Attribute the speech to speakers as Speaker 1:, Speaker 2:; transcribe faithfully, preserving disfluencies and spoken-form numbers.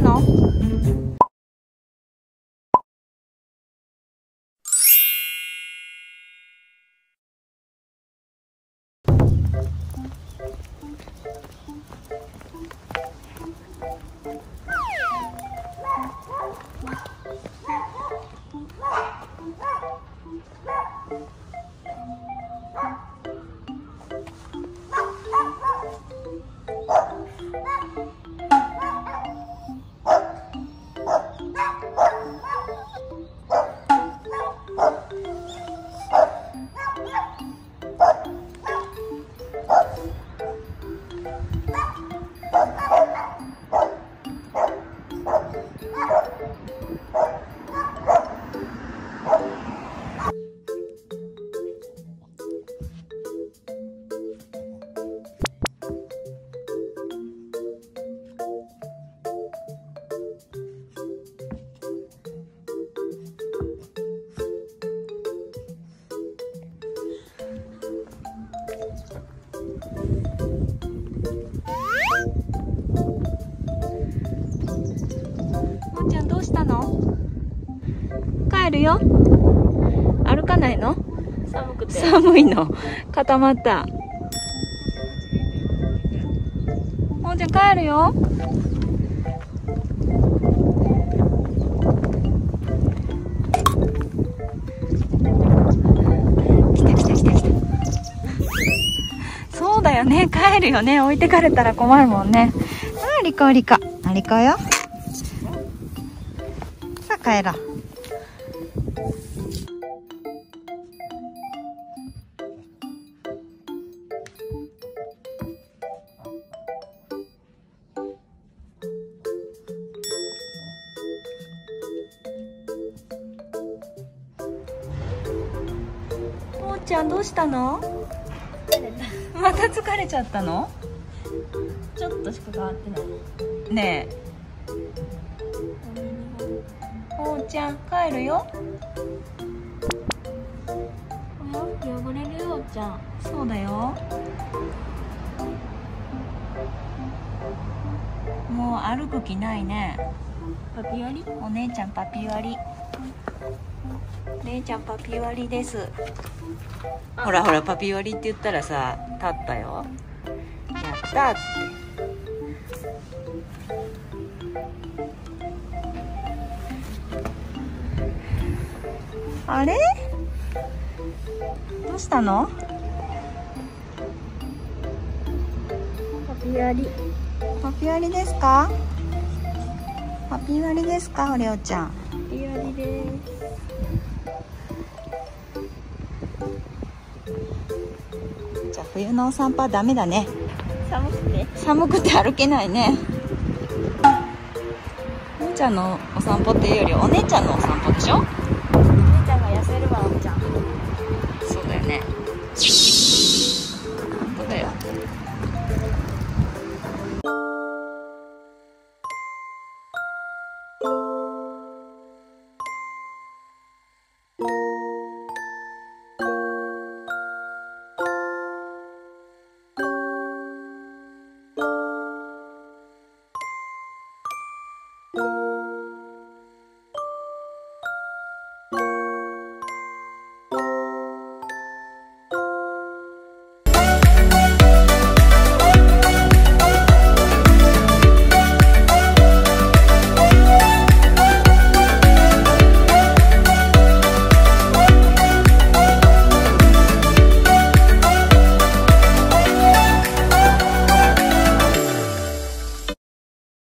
Speaker 1: の？もんちゃんどうしたの？帰るよ。歩かないの？
Speaker 2: 寒くて。
Speaker 1: 寒いの。固まった。もんちゃん帰るよ。来た来た来た来た。そうだよね、帰るよね。置いてかれたら困るもんね。ああ、リコリコ。あ、リコよ。さあ帰ろう。もーちゃんどうしたの？また疲れちゃったの？
Speaker 2: ちょっとしか変わってない。
Speaker 1: ねえ、もーちゃん帰るよ。
Speaker 2: 汚れるよ、ちゃん。
Speaker 1: そうだよ。もう歩く気ないね。
Speaker 2: パピ割り？
Speaker 1: お姉ちゃんパピ割り。姉ちゃんパピ割りです。ほらほら、パピ割りって言ったらさ、立ったよ。やったって。あれ？どうしたの？
Speaker 2: パピ割り。
Speaker 1: パピ割りですか？パピ割りですか、おりょうちゃん。
Speaker 2: パピ割りです。
Speaker 1: じゃあ冬のお散歩はダメだね。
Speaker 2: 寒くて。
Speaker 1: 寒くて歩けないね。お姉ちゃんのお散歩っていうよりお姉ちゃんのお散歩でしょ？